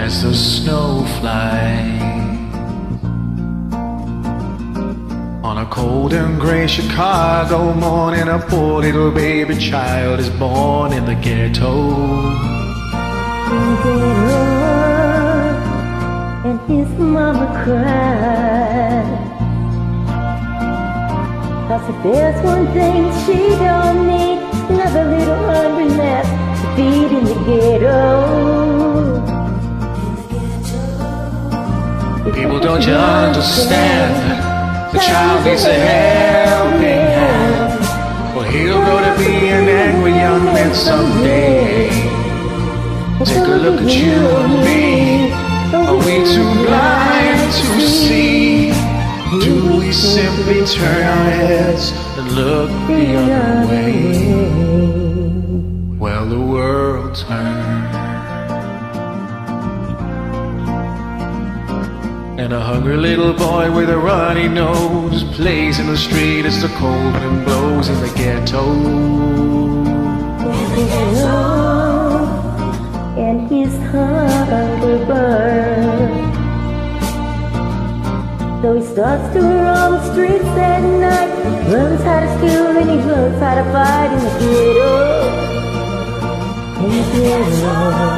as the snow flies. On a cold and gray Chicago morning, a poor little baby child is born in the ghetto. And his mama cried, 'cause if there's one thing she don't need, another little hungry mess to feed in the ghetto. People, don't you understand? The child needs a helping hand, or he'll grow to be an angry young man someday. Take a look at you and me. Are we too blind to see? Do we simply turn our heads and look the other way? Well, the world turns, and a hungry little boy with a runny nose plays in the street as the cold wind blows in the ghetto. And his hunger burns, so he starts to roam the streets at night. He learns how to steal and he learns how to fight in the ghetto. In the ghetto.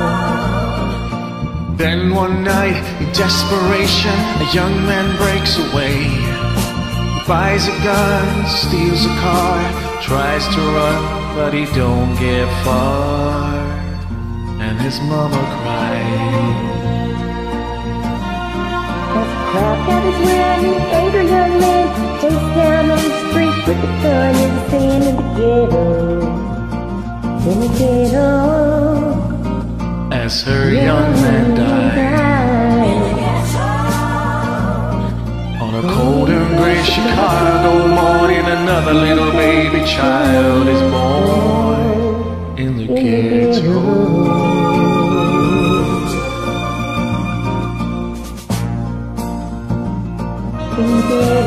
Then one night, in desperation, a young man breaks away. He buys a gun, steals a car, tries to run, but he don't get far. And his mama cried. As the crowd gathers round, an angry young man chased down on the street with the gun in his hand in the ghetto. In the ghetto. As her young man died. On a cold and gray Chicago morning, another little baby child is born in the ghetto. In the